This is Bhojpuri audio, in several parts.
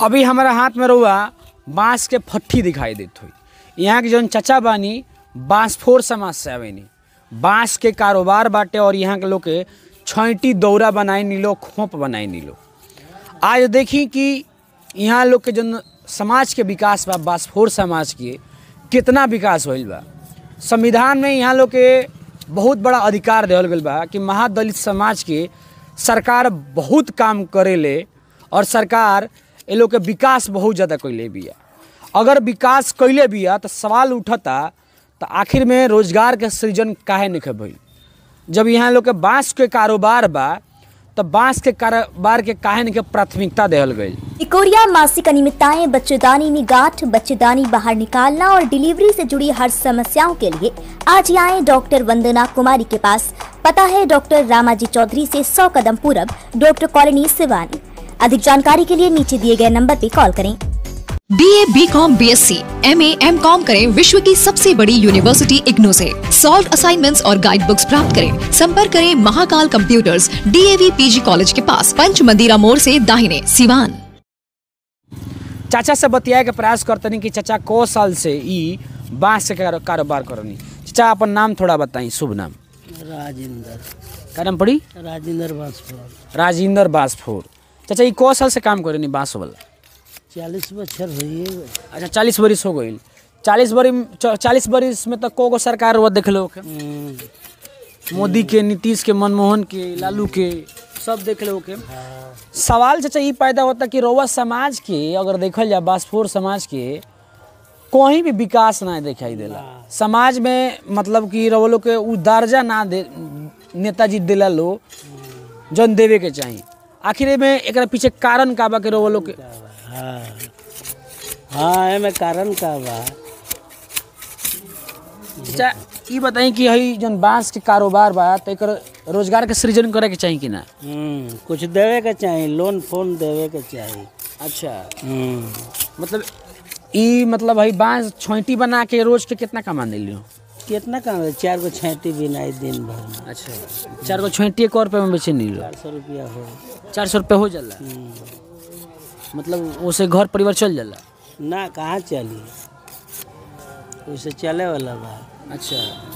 अभी हमारा हाथ में रहुआ बांस के फट्ठी दिखाई देत हुई। यहाँ के जौन चचा बानी बांसफोर समाज से आवेनी, बांस के कारोबार बाटे और यहाँ के लोग के छैटी दौरा बनाई नीलो, खोप बनाई नीलो। आज देखी कि यहाँ लोग के जौन समाज के विकास बा, बांसफोर समाज के कितना विकास होइल बा। संविधान में यहाँ लोग के बहुत बड़ा अधिकार देवल गइल बा कि महादलित समाज के सरकार बहुत काम करेले और सरकार ये लोग के विकास बहुत ज़्यादा कैले बिया। अगर विकास कैले बिया तो सवाल उठता तो आखिर में रोजगार के सृजन काहे नहीं भइल। जब यहाँ लोग के बांस के कारोबार बा तो बांस के कारोबार के काहे नहीं प्राथमिकता देवल गई। इकोरिया मासिक अनियमितताएं, बच्चेदानी में गांठ, बच्चेदानी बाहर निकालना और डिलीवरी से जुड़ी हर समस्याओं के लिए आज ही आए डॉक्टर वंदना कुमारी के पास। पता है डॉक्टर रामाजी चौधरी से 100 कदम पूरब, डॉक्टर कॉलोनी सिवानी। अधिक जानकारी के लिए नीचे दिए गए नंबर पर कॉल करें। BA, BCom, BSc, MA, MCom करें विश्व की सबसे बड़ी यूनिवर्सिटी इग्नू से। सॉल्व असाइनमेंट्स और गाइड बुक्स प्राप्त करें। संपर्क करें Mahakal computers, DAV PG college के पास, पंच मंदिरा मोड़ से दाहिने, सिवान। चाचा से बतिया के प्रयास करतनी कि चाचा को साल से ई बांस के कारोबार करनी। चाचा अपन नाम थोड़ा बताई, शुभ नाम। राजेंद्र। क्या नाम पड़ी? राजेंद्र बांसफोर। राजेंद्र बांसफोर। चाचा ई को साल से काम करेनी बांस वाला? 40 बच्चर हुई। अच्छा, 40 बरिस हो गई। 40 बरिस में तो को सरकार वो देख लो के, मोदी के, नीतीश के, मनमोहन के, लालू के, सब देख लो के। सवाल चाचा ये पैदा होता कि रउआ समाज के अगर देखल जाए, बांसफोर समाज के कोई भी विकास ना दिखाई देला समाज में। मतलब कि रउआ लोग के उ दर्जा ना दे नेताजी दिला लो जौन देवे के चाहिए। आखिर में एक पीछे कारण का बा कि रउआ लोग के? हाँ एमे कारण का बा। अच्छा ये बताई कि हई जन बांस के कारोबार बा तो एकर रोजगार के सृजन करे के चाहिए कि ना? कुछ देवे के चाहिए, लोन फोन देवे के चाहिए। अच्छा मतलब ई मतलब हई बांस छैटी बना के रोज के कितना कमा लियो? कितना काम है? 4 गो छैटी बिनाई दिन भर में। अच्छा 4 गो छैटी एक रुपये में बेचे नहीं? 400 रुपया हो। 400 रुपये हो जाला? मतलब उसे घर परिवार चल जाला? ना कहाँ चली, उसे चले वाला बा। अच्छा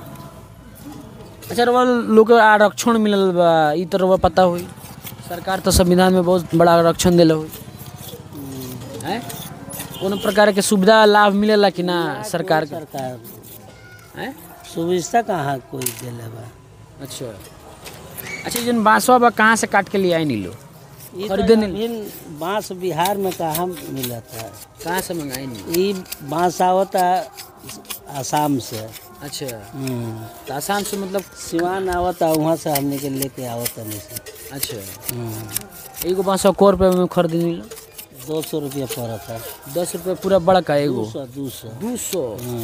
अच्छा रउआ लोग के आरक्षण मिलल बा, ई तो रउआ पता होई। सरकार तो संविधान में बहुत बड़ा आरक्षण दिले होई हैं? कोनो प्रकार के सुविधा लाभ मिलेला कि ना सरकार के? सरकार हैं सुविधा कहाँ कोई दिले बा। अच्छा अच्छा जन बांसवा बा कहाँ से काट के लिए आई नीलो खरीदे नहीं? बांस बिहार में कहाँ मिलता है? कहाँ से मंगाई नहीं? ये बांस आवता आसाम से। अच्छा तो आसाम से मतलब सिवान आवता, वहाँ से हमने के लेके आवता नहीं से। अच्छा एगो बांस को रुपये में खरीद नीलो? 200 रुपया पड़ा था। 10 रुपये पूरा बड़ा का एगो? 200।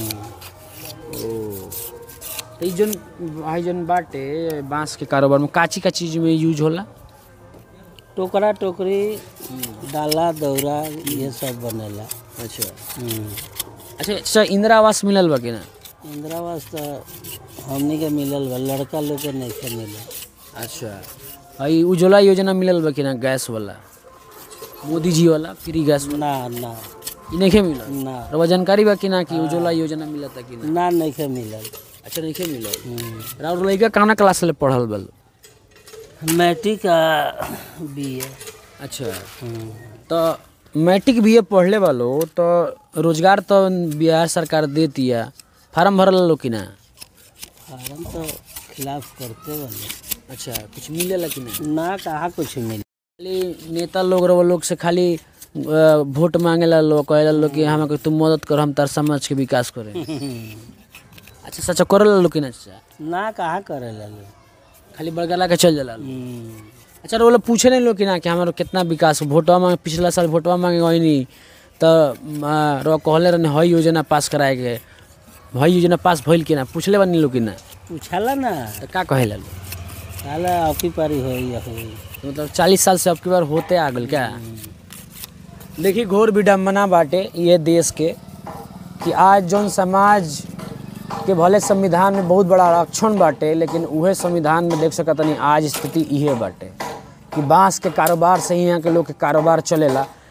ओ तो ई जन भाई जन बाटे बांस के कारोबार में काची का चीज में यूज होला? टोकरा टोकरी, डाला दौरा, ये सब बनेला। अच्छा अच्छा इंदिरा आवास मिलल बा कि ना? इंदिरा आवास तो हमने के मिलल बा, लड़का लोग के नहीं के मिलल। अच्छा भाई उज्ज्वला योजना मिलल बा कि ना? गैस वाला, मोदी जी वाला फ्री गैस वाला? ना ई नहीं के मिलल ना। रउआ जानकारी बा कि ना कि उज्ज्वला योजना मिलता कि ना? ना नहीं के मिलल। अच्छा नहीं के मिलल। राउर लइका कौना क्लास ले पढ़ल बा? मैट्रिक का BA। अच्छा तो मैट्रिक BA पढ़ले वालो तो रोजगार तो बिहार सरकार देती है, फार्म भरल लो कि ना? फार्म तो खिलाफ करते वाले। अच्छा कुछ मिलेला कि ना? ना कहाँ कुछ मिले। खाली नेता लोग रवा लोग से खाली वोट मांगेला लोग, कहेला लोग कि हम तुम मदद कर, हम तार समाज के विकास करें। अच्छा सच्चा करल लो कि ना? ना कहाँ करे ला खाली बड़गला के चल जाला। अच्छा वो लोग पूछे नहीं लोग कि ना कि हमारा कितना विकास? वोटवा मांगे, पिछला साल वोटवा मांगे गई नहीं तो रो कहले रहने हई योजना पास कराए के, हई योजना पास भइल कि ना? पूछले बनी लोग कि ना? पूछला ना तो का कहेला लोग? साला आपकी पारी होई। मतलब 40 साल से अब की बार होते आ गल क्या? देखिए घोर विडम्बना बाटे ये देश के कि आज जौन समाज के भले संविधान में बहुत बड़ा आरक्षण बाटे, लेकिन उहे संविधान में देख सकतनी आज स्थिति इहे बाटे कि बांस के कारोबार से ही यहाँ के लोग के कारोबार चलेला।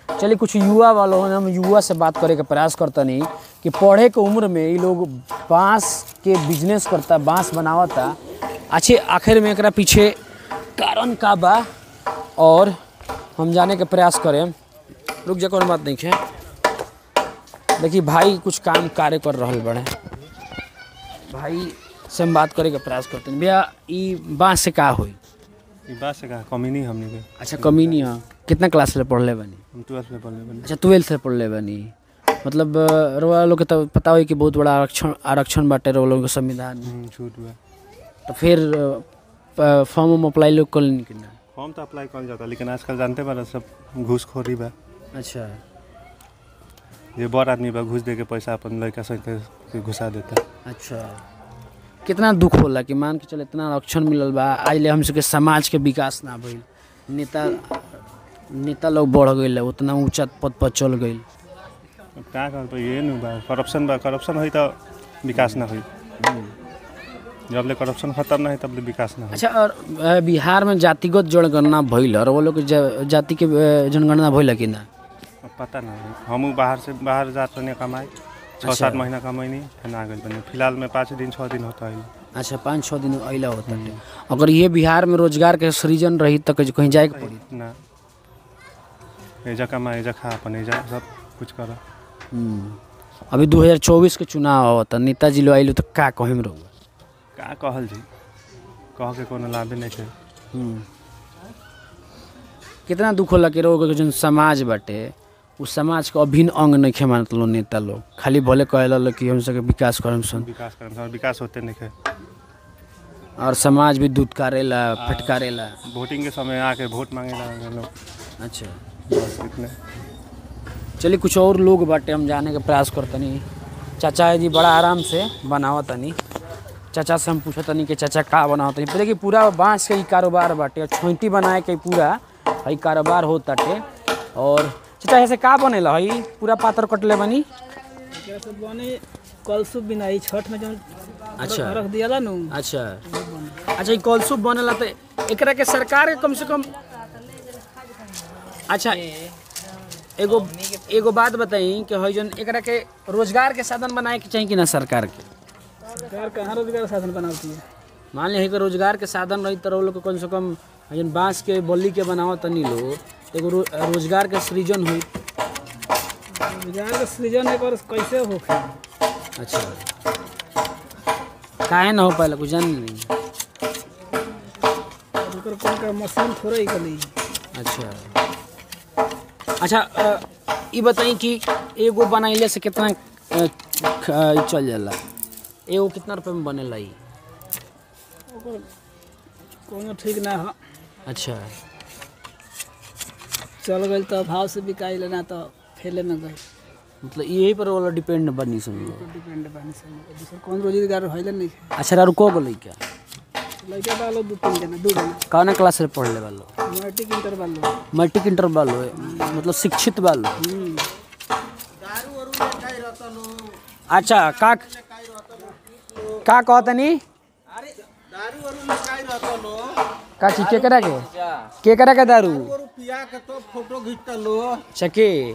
चलिए कुछ युवा वालों ने, हम युवा से बात करे के प्रयास करता नहीं कि पढ़े के उम्र में ये लोग बांस के बिजनेस करता, बांस बनावता। अच्छे आखिर में एकरा पीछे कारण का बा और हम जाने के प्रयास करें। रुक जा, कोई बात नहीं है। देखिए भाई कुछ काम कार्य कर रहा बड़े, भाई से हम बात करे के प्रयास करते हैं। भैया ये बांस से का होई? बात से कहा कमी नहीं हमने के। अच्छा कमी नहीं है। कितना क्लास से पढ़ ले बनी? हम 12th में पढ़ले बनी। अच्छा 12th से पढ़ ले बनी। मतलब रोवा लोग के तो पता हो कि बहुत बड़ा आरक्षण बाटे रोवा लोग के संविधान में। छूट हुआ तो फिर फॉर्म अप्लाई लोग कर नहीं करना? फॉर्म तो अप्लाई कर जाता, लेकिन आजकल जानते बारा सब घूसखोरी बा। अच्छा ये बड़ आदमी बा घूस दे के पैसा अपन लड़का सब के घुसा देता। अच्छा कितना दुख होला कि मान के चल इतना आरक्षण मिलल बा, आज ले हम सबके समाज के विकास ना भइल, नेता लोग बढ़ गए, उतना ऊंचा पद पर चल गए। क्या कर ये नहीं बा, करप्शन बा, करप्शन हुई तो विकास ना हुई। जब ले करप्शन खत्म ना है तब ले विकास ना हुई। अच्छा और बिहार में जातिगत जनगणना भइल और वो लोग जाति के जनगणना भइल कि ना? पता ना, हम बाहर जात बने कमाए 6-7 महीना कमाई फिर आ गए बने। फिलहाल में 5 दिन 6 दिन होता है। अच्छा 5-6 दिन अला होता है। अगर ये बिहार में रोजगार के सृजन रही तो कहीं जाए के पड़ी ना? एजा कमा एजा खा अपन एजा सब कुछ कर। अभी 2024 के चुनाव होता, नेताजी लोग आइल तो का कहिम रहो? का कहल जी, कह के कोनो लाभे नहीं है। कितना दुख होला कि रोग जो समाज बाटे उस समाज के अभिन्न अंग नहीं खे मानत लो नेता लोग, खाली भले कहल कि हम सबके विकास करम सन, विकास होते नहीं है। और समाज भी दूध कारेला फटकारेला। वोटिंग के समय आके वोट मांगेला लोग। अच्छा बस इतने। चलिए कुछ और लोग बाटे हम जाने के प्रयास करतनी। चाचा जी बड़ा आराम से बनावतनी। चाचा से हम पूछतनी कि चाचा का बनावतनी? देखिए पूरा बांस के ही कारोबार बाटे, छोंटी बनाए के पूरा हई कारोबार होताटे। और चाचा ऐसे का बनेला हई पूरा पातर कटले बनी? बने कलसुप बिनाई छठ में जो अच्छा रख दियाला नु। अच्छा अच्छा ये कलसुप बनेला तो एकरा के सरकार के कम से कम। अच्छा एगो बात बताई कि हई जन एकरा के रोजगार के साधन बनाए के चाहिए कि ना सरकार के? सरकार कहाँ रोजगार साधन बनाती है? मान ली कि रोजगार के साधन रही तो लोग कम से कम जन बांस के बल्ली के बनाओ तनी लोग एगो रोजगार के सृजन हुई। रोजगार के सृजन एक बार कैसे हो? अच्छा काहे ना हो पाएला कुछ जान नहीं? कौन का मशीन थोड़ा ही कली। अच्छा अच्छा ये बताई कि एगो बनाइले से कितना चल जाला? एगो कितना रुपये में बनेला? कोनो ठीक ना हो। अच्छा चल गई तो भाव से बिकाई लेना तो फैले न गई। मतलब यही पर वाला डिपेंड बनी समझो। डिपेंड बनी समझो, दूसरा कौन रोजगार होइले नहीं। अच्छा रारू को गो लइका वालो 2-3 जना 2 जना कौन क्लास से पढ़ले वालो? मैट्रिक इंटर वालो। मैट्रिक इंटर वालो मतलब शिक्षित वालो। अच्छा का कहतनी? का चीज के करा के दारू पिया के तो फोटो खींचता लो। अच्छा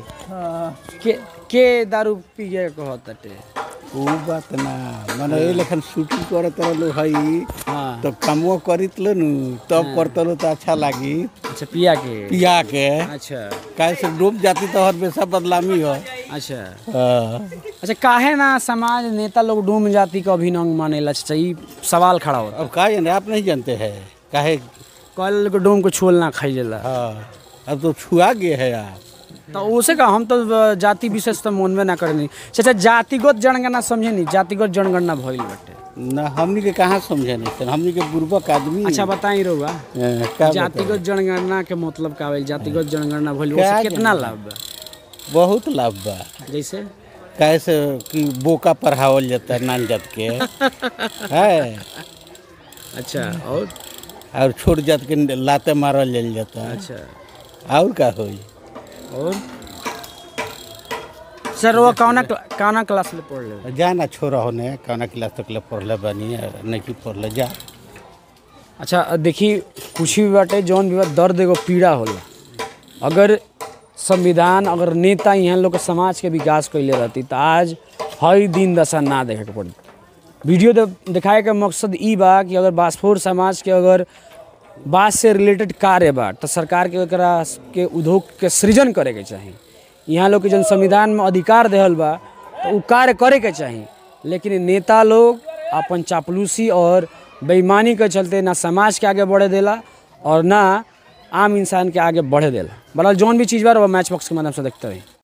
के दारू पिए कहते? वो बात ना माने ये लेखन शूटिंग करत लो हई। हाँ तो कमो करित लो नु तब करत लो तो अच्छा लागी। अच्छा पिया के अच्छा काहे से डूब जाती तो हर बेसा बदलामी हो। अच्छा अच्छा काहे ना समाज नेता लोग डूब जाति का अभिनंग मानेला? अच्छा ये सवाल खड़ा होता। अब का जाने आप नहीं जानते हैं काहे कल को डोम को छोल ना खाई जाला। हाँ अब तो छुआ गए है आप। तो उसे का हम तो जाति विशेष तो मनबे ना करनी। चाचा जातिगत जनगणना समझे नहीं? जातिगत जनगणना भइल बाटे ना हमनी के कहाँ समझे नहीं, हमनी के बुर्बक आदमी। अच्छा बताई रहुआ जातिगत जनगणना के मतलब का होइल? जातिगत जनगणना भइल उससे कितना लाभ बा? बहुत लाभ बा। जैसे कैसे कि बोका पढ़ावल जाता है नान जात के है। अच्छा और छोट जात के लाते मारल जल जाता है। अच्छा और का होई? और सर वो कौना क्लास में पढ़ ले? जाना छोरा होने कौना क्लास तक ले पढ़ले बनी नहीं पढ़ले जा। अच्छा देखी कुछ भी बाटे जौन भी दर्द एगो पीड़ा होला। अगर संविधान अगर नेता यहाँ लोग के समाज के विकास कैले रहती तो आज हई दिन दशा ना देखे के पड़ी। वीडियो दिखाए के मकसद ई बा कि अगर बासफोर समाज के अगर बास से रिलेटेड कार्य बा तो सरकार के एकरा के उद्योग के सृजन करे के चाही। यहाँ लोग के जन संविधान में अधिकार देहल बा तो उ कार्य करे के चाही, लेकिन नेता लोग अपन चापलूसी और बेईमानी के चलते ना समाज के आगे बढ़े देला और ना आम इंसान के आगे बढ़े देला। बहरहाल जौन भी चीज़ बा मैच बॉक्स के माध्यम से देखते रही।